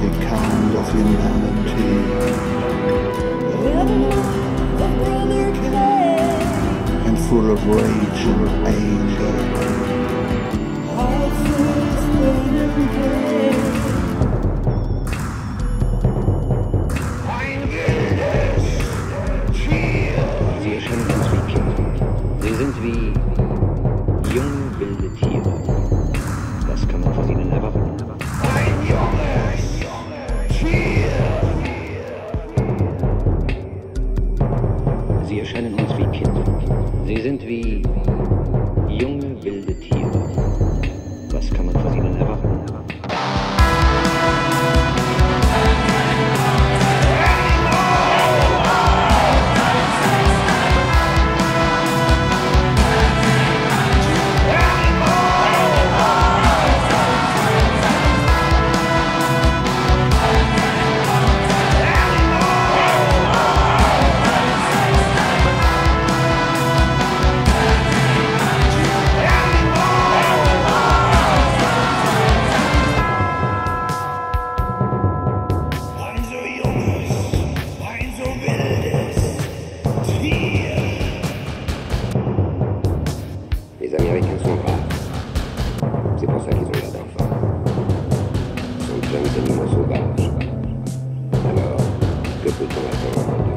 the kind of humanity. And full of rage and anger. Sie erscheinen uns wie Kinder. Sie sind wie junge, wilde Tiere. Was kann man von ihnen erwarten? Ein junges Tier. Sie erscheinen uns wie Kinder. Sie sind wie junge, wilde Tiere. Was kann man von ihnen erwarten? Les Américains sont braves. C'est pour ça qu'ils ont l'air d'enfants. Ce sont de jeunes animaux sauvages. Alors, que peut-on attendre